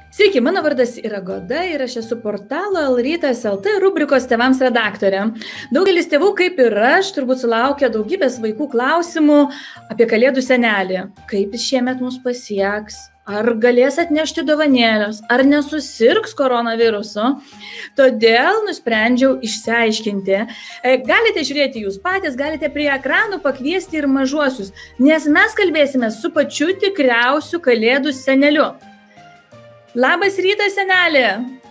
Sveiki, mano vardas yra Goda ir aš esu portalo Lrytas LT rubrikos tėvams redaktorė. Daugelis tėvų, kaip ir aš, turbūt sulaukia daugybės vaikų klausimų apie Kalėdų senelį. Kaip jis šiemet mus pasieks? Ar galės atnešti dovanėlės? Ar nesusirgs koronavirusu? Todėl nusprendžiau išsiaiškinti. Galite žiūrėti jūs patys, galite prie ekranų pakviesti ir mažuosius, nes mes kalbėsime su pačiu tikriausiu Kalėdų seneliu. Labas rytas, senelė.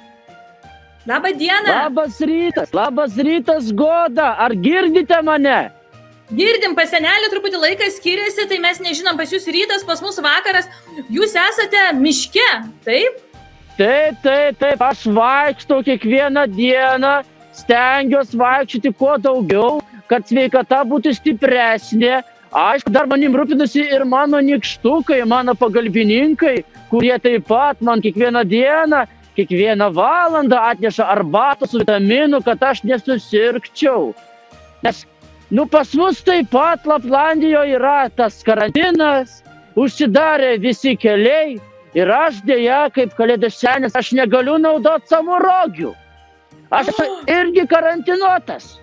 Labą dieną. Labas rytas, Goda. Ar girdite mane? Girdim, pas senelį truputį laikas skiriasi, tai mes nežinom, pas jūs rytas, pas mus vakaras. Jūs esate miške, taip? Taip, aš vaikštau kiekvieną dieną, stengiuosi vaikščioti kuo daugiau, kad sveikata būtų stipresnė. Aišku, dar manim rūpinasi ir mano nykštukai, mano pagalbininkai, kurie taip pat man kiekvieną dieną, kiekvieną valandą atneša arbatos su vitaminu, kad aš nesusirgčiau. Nes, pas mus taip pat Laplandijoje yra tas karantinas, užsidarė visi keliai ir aš dėja, kaip Kalėdų senis, aš negaliu naudoti savo rogių. Aš esu irgi karantinuotas.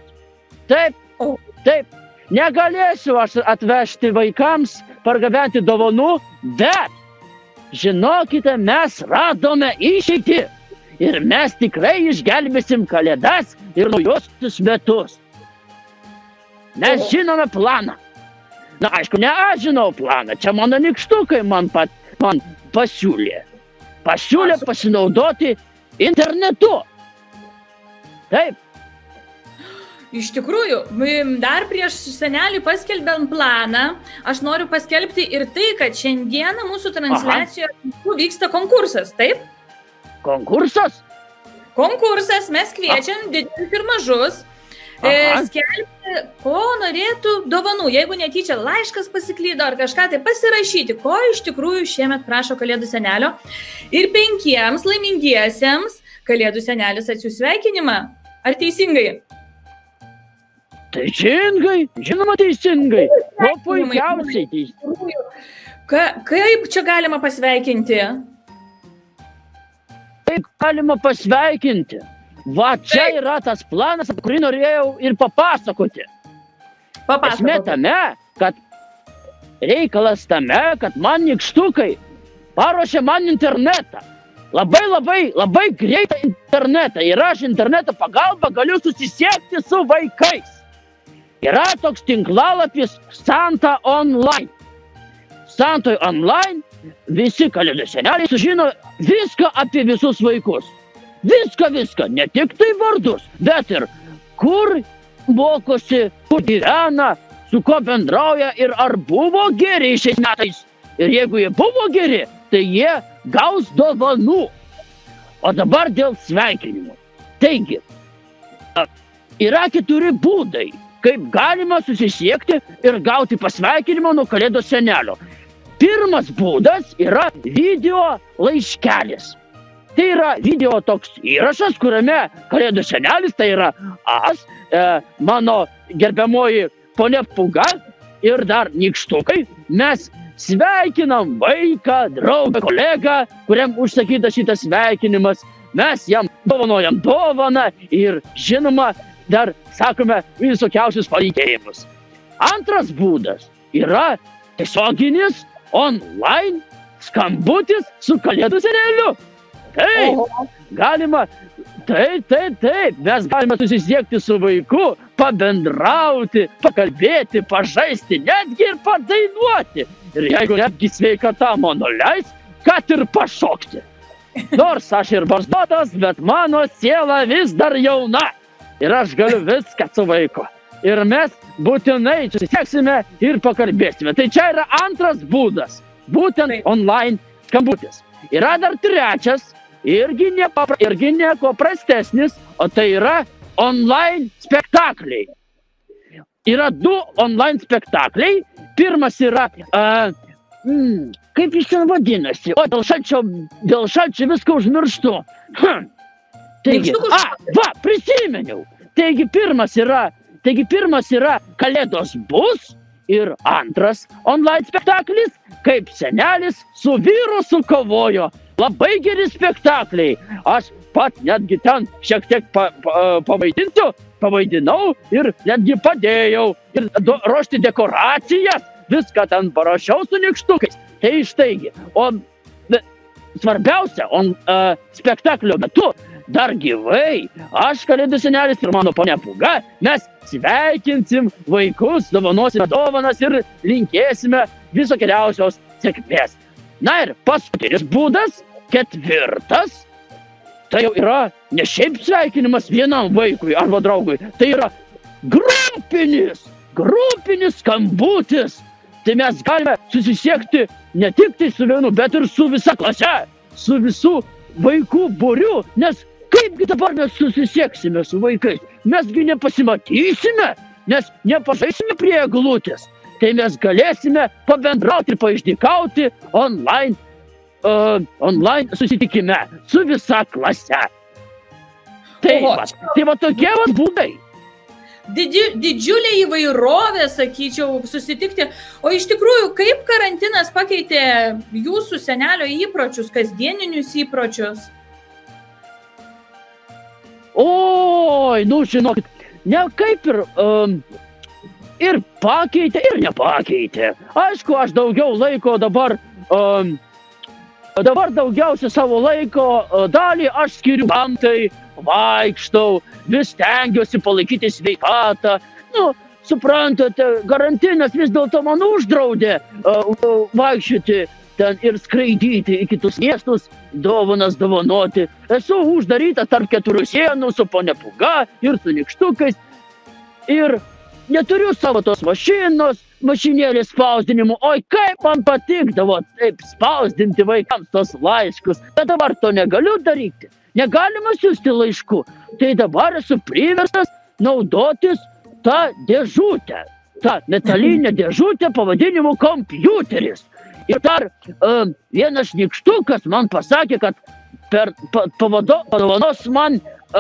Taip. Negalėsiu aš atvežti vaikams, pargabenti dovanų, bet, žinokite, mes radome išeitį ir mes tikrai išgelbėsim Kalėdas ir naujosius metus. Mes žinome planą. Na, aišku, ne aš žinau planą, čia mano nykštukai man pasiūlė. Pasiūlė pasinaudoti internetu. Taip. Iš tikrųjų, dar prieš senelį paskelbėm planą, aš noriu paskelbti ir tai, kad šiandieną mūsų transliacijoje vyksta konkursas, taip? Konkursas? Konkursas, mes kviečiam didelius ir mažus skelbti, ko norėtų dovanų. Jeigu netyčia laiškas pasiklydo ar kažką, tai pasirašyti, ko iš tikrųjų šiemet prašo Kalėdų senelio. Ir 5 laimingiesiems Kalėdų senelis atsiųs sveikinimą. Ar teisingai? Teisingai, žinoma teisingai, kuo puikiausiai teisingai. Kaip čia galima pasveikinti? Kaip galima pasveikinti? Va, čia yra tas planas, apie kurį norėjau ir papasakoti. Esmė tame, kad reikalas tame, kad man nykštukai paruošė man internetą. Labai greitą internetą. Ir aš interneto pagalba galiu susisiekti su vaikais. Yra toks tinklalapis Santa Online. Santoj Online visi Kalėdų seneliai sužino viską apie visus vaikus. Viską, ne tik tai vardus, bet ir kur mokosi, kur gyvena, su ko bendrauja ir ar buvo geri šiais metais. Ir jeigu jie buvo geri, tai jie gaus dovanų. O dabar dėl sveikinimų. Taigi, yra 4 būdai, kaip galima susisiekti ir gauti pasveikinimą nuo Kalėdų senelio. Pirmas būdas yra video laiškelis. Tai yra video toks įrašas, kuriame Kalėdų senelis, tai yra aš, mano gerbiamoji ponia Pūga ir dar nykštukai, mes sveikinam vaiką, draugą, kolegą, kuriam užsakytas šitas sveikinimas. Mes jam dovanojam dovaną ir, žinoma, dar sakome visokiausius palinkėjimus. Antras būdas yra tiesioginis online skambutis su Kalėdų seneliu. Taip, galima, mes galime susisiekti su vaiku, pabendrauti, pakalbėti, pažaisti, netgi ir padainuoti. Ir jeigu netgi sveikata mano leis, kad ir pašokti. Nors aš ir barzdotas, bet mano siela vis dar jauna. Ir aš galiu viską su vaiku. Ir mes būtinai susisieksime ir pakalbėsime. Tai čia yra antras būdas. Būtent online skambutis. Yra dar trečias, irgi nieko prastesnis, o tai yra online spektakliai. Yra 2 online spektakliai. Pirmas yra, kaip jis ten vadinasi? O, dėl šalčio viską užmirštu. Taigi, prisimeniau. Taigi pirmas yra Kalėdos bus ir antras online spektaklis, kaip senelis su vyru sukovojo labai geri spektakliai. Aš pat netgi ten šiek tiek pavaidinau ir netgi padėjau. Ir ruošti dekoracijas, viską ten parašiau su nykštukais. Tai štaigi. O svarbiausia, spektaklio metu dar gyvai, aš Kalėdų senelis ir mano ponia Pūga, mes sveikinsim vaikus, dovanosime dovanas ir linkėsime visokeriausios sėkmės. Na ir paskutinis būdas, 4, tai jau yra ne šiaip sveikinimas vienam vaikui arba draugui, tai yra grupinis skambutis. Tai mes galime susisiekti ne tik tai su vienu, bet ir su visa klase, su visų vaikų būriu, nes kaipgi dabar mes susisieksime su vaikais? Mesgi nepasimatysime, nes nepažaisime prie eglutės. Tai mes galėsime pabendrauti ir paišdykauti online susitikime su visa klase. Tai va tokie būdai. Didžiulė įvairovė, sakyčiau, susitikti. O iš tikrųjų, kaip karantinas pakeitė jūsų senelio įpročius, kasdieninius įpročius? Oi, žinokit, ne kaip ir pakeitė, ir nepakeitė. Aišku, aš daugiau laiko dabar daugiausia savo laiko dalį aš skiriu gamtai, vaikštau, vis stengiuosi palaikyti sveikatą. Suprantate, karantinas vis dėlto man uždraudė vaikščioti ten ir skraidyti į kitus miestus, dovanas dovanoti. Esu uždarytas tarp 4 sienų su ponia Pūga ir su nykštukais. Ir neturiu savo tos mašinėlės spausdinimu. Oi, kaip man patikdavo taip spausdinti vaikams tos laiškus. Bet dabar to negaliu daryti. Negalima siųsti laiškų. Tai dabar esu priverstas naudotis tą dėžutę. Ta metalinė dėžutė pavadinimu kompiuteris. Ir dar vienas nykštukas man pasakė, kad padovanos man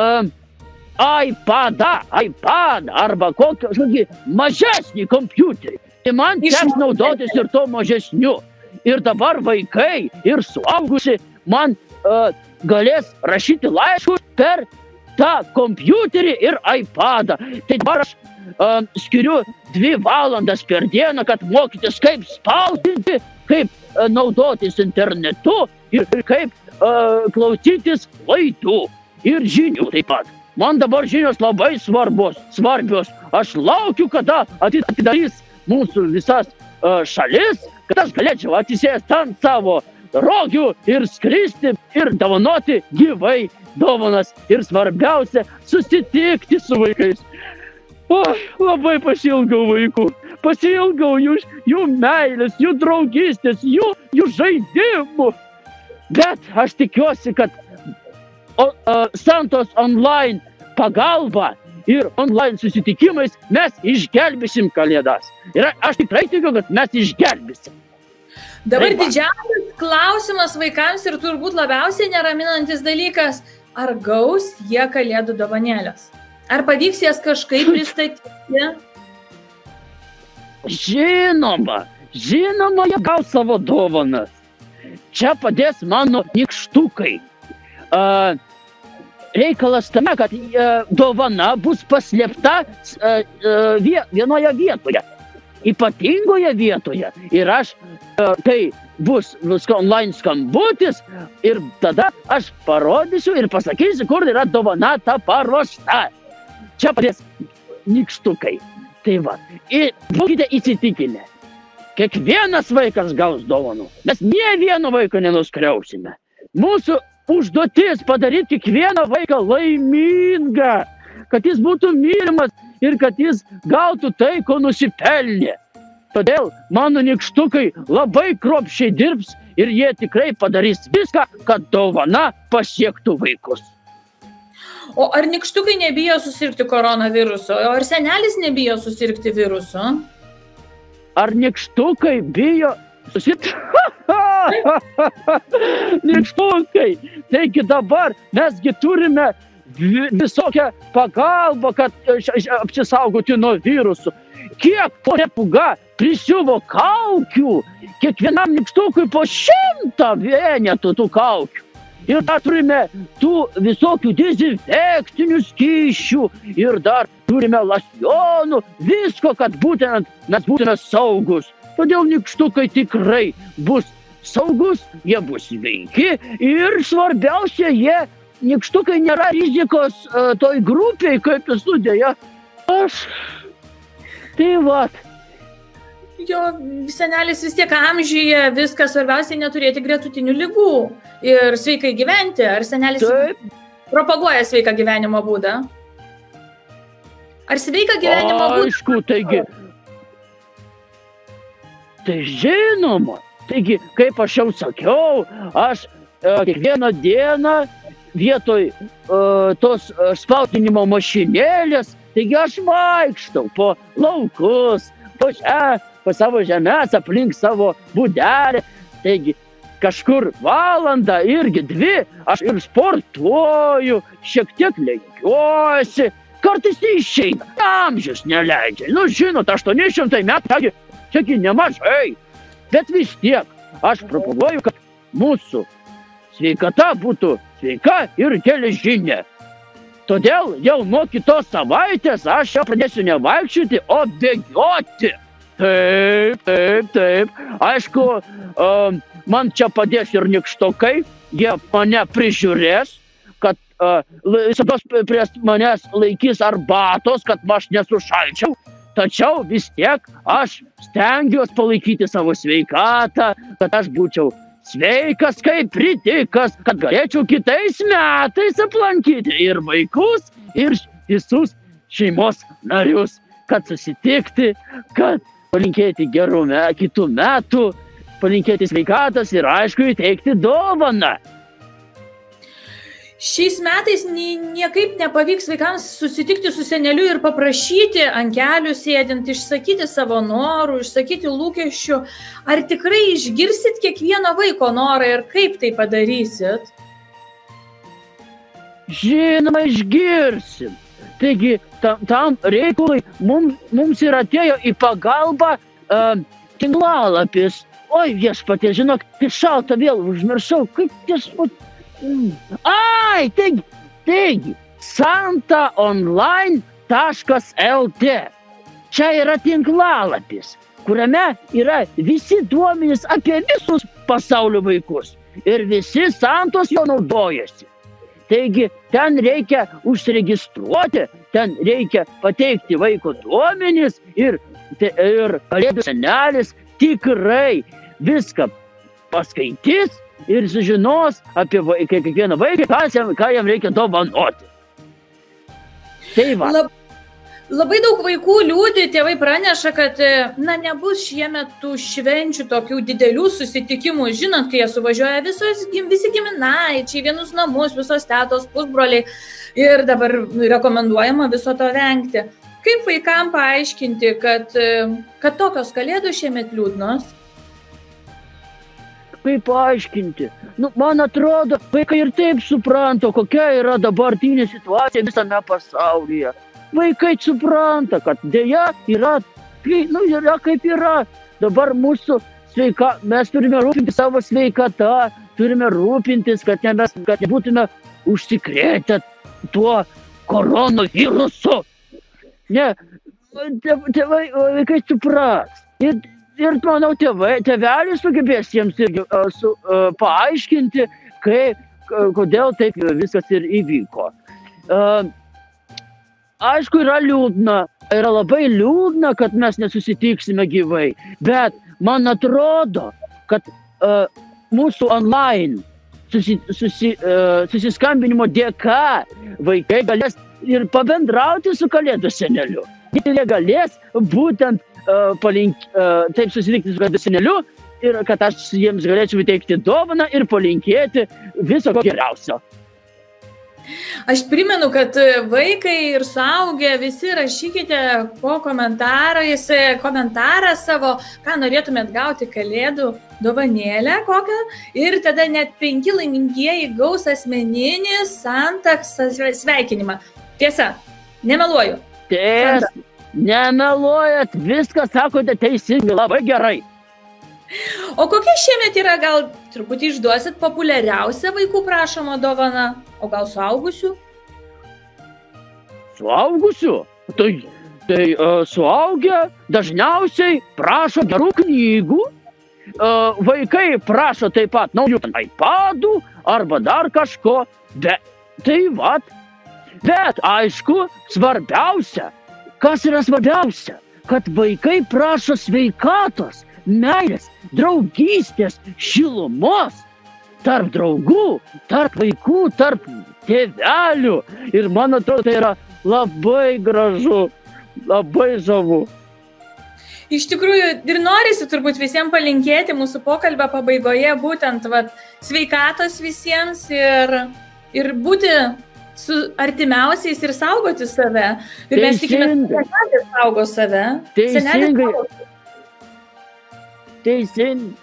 iPad arba kokį mažesnį kompiuterį. Tai man teks naudotis ir to mažesniu. Ir dabar vaikai ir suaugusi man galės rašyti laiškus per tą kompiuterį ir iPadą. Tai dabar aš skiriu 2 valandas per dieną, kad mokytis kaip spausdinti, kaip naudotis internetu ir kaip klausytis laidų ir žinių taip pat. Man dabar žinios labai svarbios. Aš laukiu, kada atidarys mūsų visas šalis, kad aš galėčiau atsisėsti ant savo rogių ir skristi ir dovanoti gyvai dovanas. Ir svarbiausia, susitikti su vaikais. Labai pasiilgau vaikų. Pasiilgau jų meilės, jų draugystės, jų žaidimų. Bet aš tikiuosi, kad Santos online pagalba ir online susitikimais mes išgelbėsim Kalėdas. Ir aš tikrai tikiu, kad mes išgelbėsim. Dabar didžiausias klausimas vaikams ir turbūt labiausiai neraminantis dalykas, ar gaus jie Kalėdų dovanėlės? Ar pavyks jas kažkaip pristatyti? Žinoma, jie gaus savo dovanas. Čia padės mano nykštukai. Reikalas tame, kad dovana bus paslėpta vienoje vietoje. Ypatingoje vietoje. Ir aš, kai bus online skambutis, ir tada aš parodysiu ir pasakysiu, kur yra dovana ta paruošta. Čia padės nykštukai. Tai va. Ir būkite įsitikinę. Kiekvienas vaikas gaus dovanų. Mes nė vieno vaiko nenuskriausime. Mūsų užduotis padaryti kiekvieną vaiką laimingą. Kad jis būtų mylimas ir kad jis gautų tai, ko nusipelnė. Todėl mano nykštukai labai kruopščiai dirbs ir jie tikrai padarys viską, kad dovana pasiektų vaikus. O ar nykštukai nebijo susirgti koronaviruso? O ar senelis nebijo susirgti virusu? Ar nykštukai bijo susirgti? Nykštukai! Taigi dabar mesgi turime visokią pagalbą, kad apsisaugoti nuo virusų. Kiek ponia Pūga prisiuvo kaukių, kiekvienam nykštukui po 100 vienetų tų kaukių. Ir dar turime tų visokių dezinfekcinių skysčių ir dar turime lasjonų, visko, kad mes būtume saugus. Todėl nykštukai tikrai bus saugus, jie bus sveiki ir svarbiausia, nykštukai nėra rizikos toj grupiai, kaip esu dėja. Tai vat. Jo, senelis vis tiek amžiuje, viskas svarbiausiai neturėti gretutinių ligų ir sveikai gyventi. Ar senelis propaguoja sveiką gyvenimo būdą? Ar sveiką gyvenimo būdą? Aišku, taigi. Tai žinoma. Taigi, kaip aš jau sakiau, aš kiekvieną dieną vietoj tos spausdinimo mašinėlės, taigi aš vaikštau po laukus, po savo žemės, aplink savo būdelę. Taigi, kažkur valandą irgi 2 aš ir sportuoju, šiek tiek lenkiuosi, kartais neišeina, amžius neleidžia. Nu, žinot, 800 metų, čia nemažai, bet vis tiek aš propaguoju, kad mūsų sveikata būtų sveika ir geležinė. Todėl jau nuo kitos savaitės aš jau pradėsiu ne vaikščioti, o bėgioti. Taip. Aišku, man čia padės ir nykštukai, jie mane prižiūrės, kad visados prie manęs laikys arbatos, kad aš nesušalčiau. Tačiau vis tiek aš stengiuosi palaikyti savo sveikatą, kad aš būčiau sveikas kaip ridikas, kad galėčiau kitais metais aplankyti ir vaikus, ir visus šeimos narius, kad susitikti, kad palinkėti gerų kitų metų, palinkėti sveikatos ir aišku įteikti dovaną. Šiais metais niekaip nepavyks vaikams susitikti su seneliu ir paprašyti ant kelių sėdint, išsakyti savo norų, išsakyti lūkesčių. Ar tikrai išgirsit kiekvieno vaiko norą ir kaip tai padarysit? Žinoma, išgirsim. Taigi, tam reikalui mums ir atėjo į pagalbą tinklalapis. Oi, viešpatie, žinok, tai šalta vėl užmiršau, kaip viešpatie. Ai, taigi, santaonline.lt. Čia yra tinklalapis, kuriame yra visi duomenys apie visus pasaulio vaikus. Ir visi santos jo naudojasi. Taigi, ten reikia užsiregistruoti, ten reikia pateikti vaiko duomenis ir Kalėdų senelis tikrai viską paskaitys ir sužinos apie kiekvieną vaiką, ką jam reikia dovanoti. Tai va. Labai daug vaikų liūdi, tėvai praneša, kad nebus šiemet tų švenčių, tokių didelių susitikimų. Žinot, kai jie suvažiuoja visi giminaičiai, vienus namus, visos tetos, pusbroliai. Ir dabar rekomenduojama viso to vengti. Kaip vaikam paaiškinti, kad tokios kalėdos šiemet liūdnos? Kaip paaiškinti? Man atrodo, vaikai ir taip supranta, kokia yra dabartinė situacija visame pasaulyje. Vaikai supranta, kad dėja yra kaip yra. Dabar mūsų mes turime rūpintis savo sveikatą, turime rūpintis, kad nebūtume užsikrėtę tuo koronavirusu. Ne, vaikai supras. Ir manau, tėvelis sugebės jiems irgi paaiškinti, kodėl taip viskas ir įvyko. Aišku, yra labai liūdna, kad mes nesusitiksime gyvai, bet man atrodo, kad mūsų online susiskambinimo dėka vaikai galės ir pabendrauti su Kalėdų seneliu. Jie galės būtent taip susitikti su Kalėdų seneliu ir kad aš jiems galėčiau įteikti dovaną ir palinkėti viso ko geriausio. Aš primenu, kad vaikai ir suaugę visi rašykite po komentarą savo, ką norėtumėt gauti Kalėdų dovanėlę kokią, ir tada net 5 laimingieji gaus asmeninį Santa sveikinimą. Tiesa, nemeluoju. Nemeluojat, viską sakote teisingai, labai gerai. O kokia šiemet yra, gal truputį išduosit populiariausia vaikų prašoma dovana, o gal suaugusių? Suaugusių? Tai suaugę dažniausiai prašo gerų knygų, vaikai prašo taip pat naujų iPadų arba dar kažko, bet aišku, svarbiausia, kas yra svarbiausia, kad vaikai prašo sveikatos, meilės, draugystės, šilumos, tarp draugų, tarp vaikų, tarp tėvelių. Ir man atrodo, tai yra labai gražu, labai žavu. Iš tikrųjų, ir norisi turbūt visiems palinkėti mūsų pokalbio pabaigoje būtent sveikatos visiems ir būti su artimiausiais ir saugoti save. Ir mes tikime, kad senelis saugo save. Teisingai.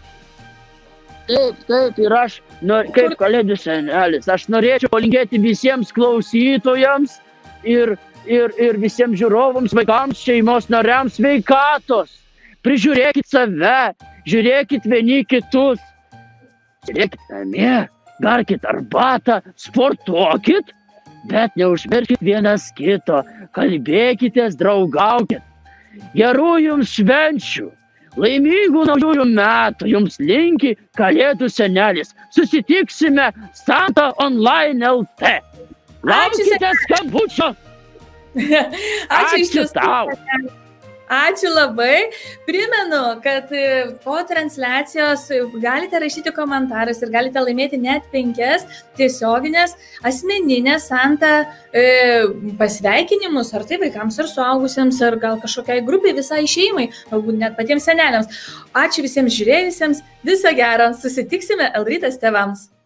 Taip, ir aš, kaip kalėdų senelis, aš norėčiau palinkėti visiems klausytojams ir visiems žiūrovams, vaikams, šeimos nariams sveikatos. Prižiūrėkit save, žiūrėkit vieni kitus. Sėdėkit namie, garkit arbatą, sportuokit, bet neužmirškit vienas kito, kalbėkitės, draugaukit. Gerų jums švenčių, laimingų naujųjų metų jums linki Kalėdų senelis. Susitiksime Santa Online LT. Laukite skambučio. Ačiū tau. Ačiū labai. Primenu, kad po transliacijos galite rašyti komentarus ir galite laimėti net 5 tiesioginės asmeninės Santa pasveikinimus, ar tai vaikams, ar suaugusiems, ar gal kažkokiai grupiai, visai šeimai, galbūt net patiems seneliams. Ačiū visiems žiūrėjusiems, viso gero, susitiksime L rytas tėvams.